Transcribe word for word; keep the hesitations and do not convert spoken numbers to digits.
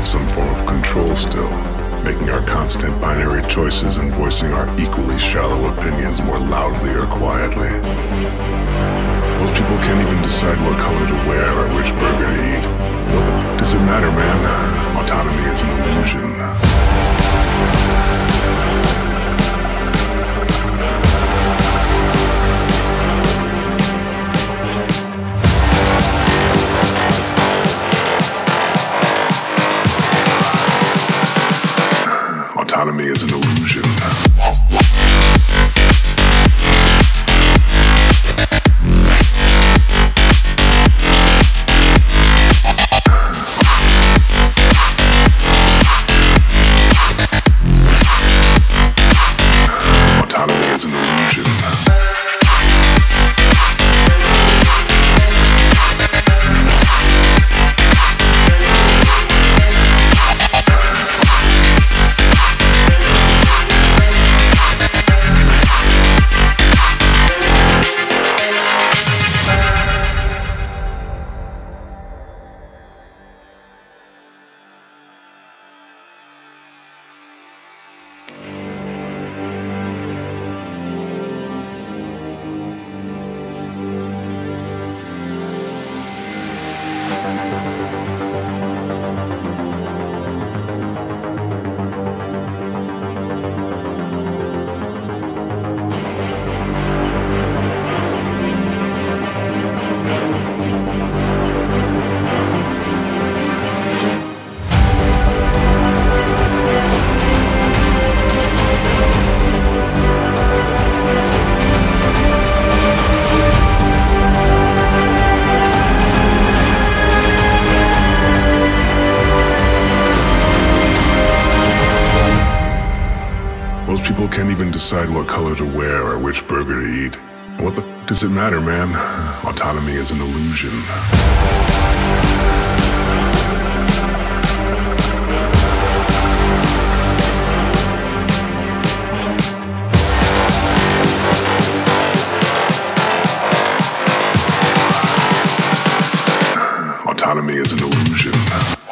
have some form of control still, making our constant binary choices and voicing our equally shallow opinions more loudly or quietly. Most people can't even decide what color to wear or which burger to eat. What the does it matter, man? Autonomy is an illusion. Autonomy is an illusion. Autonomy is an illusion. Most people can't even decide what color to wear or which burger to eat. What the does it matter, man? Autonomy is an illusion. Autonomy is an illusion.